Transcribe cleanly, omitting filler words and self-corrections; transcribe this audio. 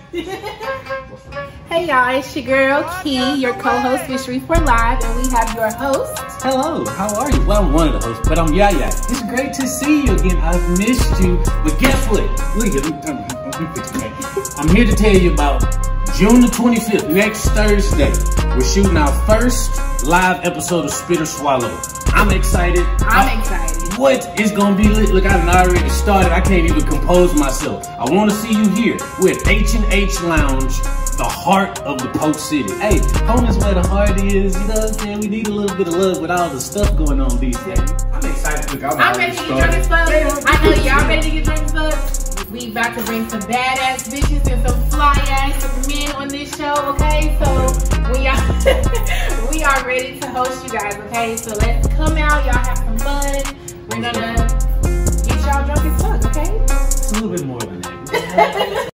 Hey y'all, it's your girl Key, your co-host with Shreveport Live, and we have your host. Hello, how are you? Well, I'm one of the hosts, but I'm Yaya. It's great to see you again. I've missed you, but guess what? Look at me. I'm here to tell you about June the 25th, next Thursday. We're shooting our first live episode of Spit or Swallow. I'm excited. I'm excited. What is gonna be lit? Look, I done already started. I can't even compose myself. I want to see you here. We're at H&H Lounge, the heart of the Polk City. Hey, home is where the heart is. You know what I'm saying? We need a little bit of love with all the stuff going on these days. I'm excited. Look, I'm ready to get drunk as fuck. I know y'all ready to get drunk as fuck. We about to bring some badass bitches and some fly ass men on this show, okay? So we are ready to host you guys, okay? So let's come out, y'all have some fun. We're gonna get y'all drunk as fuck, okay? It's a little bit more than that.